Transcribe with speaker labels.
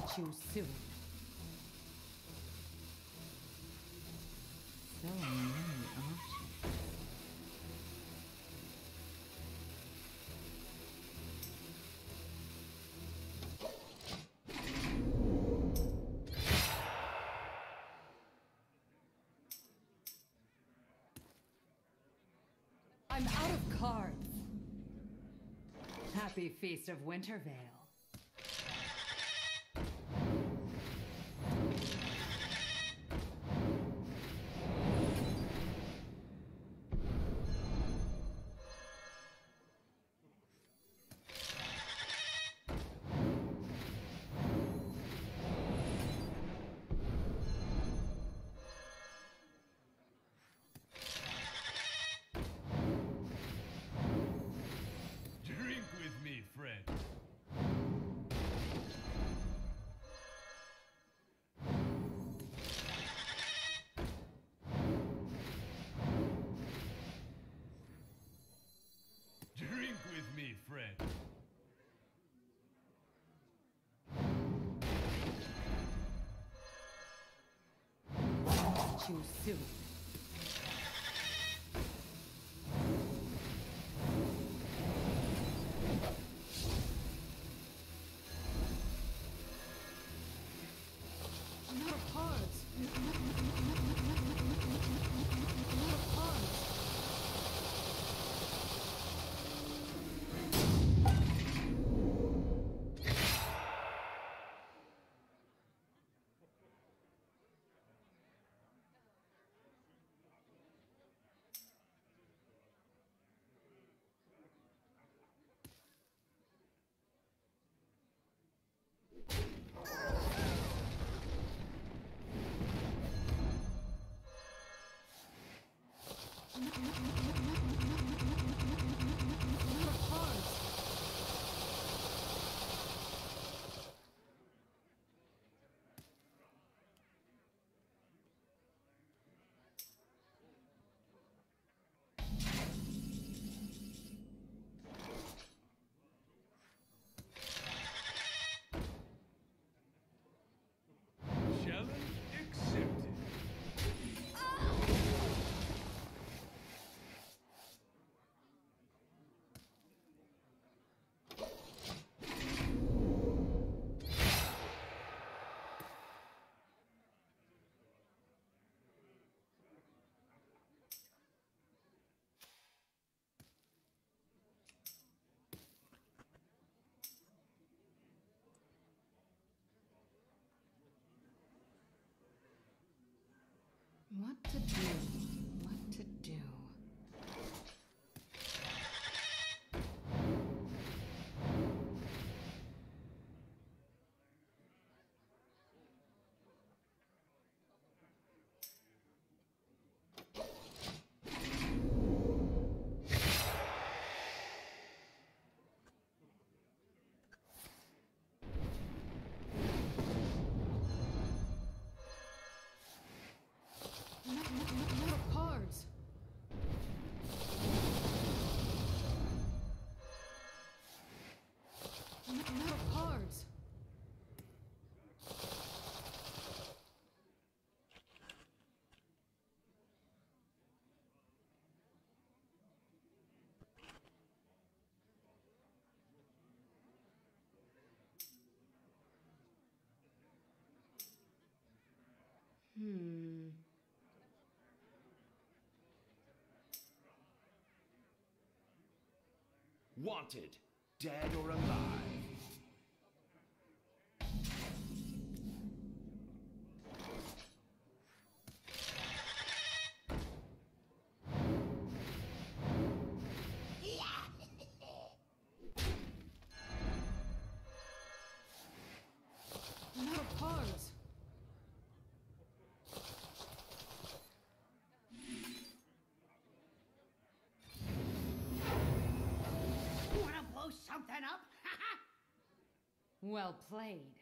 Speaker 1: Too soon. So many options. I'm out of cards. Happy Feast of Wintervale.
Speaker 2: Drink with me, friend. Drink with me, friend.
Speaker 1: Too soon. I'm out of cards. I'm out of cards.
Speaker 2: Challenge accepted.
Speaker 1: What to do? What to do? I'm out of cards. I'm out of cards.
Speaker 3: Wanted, dead or alive.
Speaker 1: I'm out of cards.
Speaker 4: Wanna blow something up?
Speaker 1: Well played.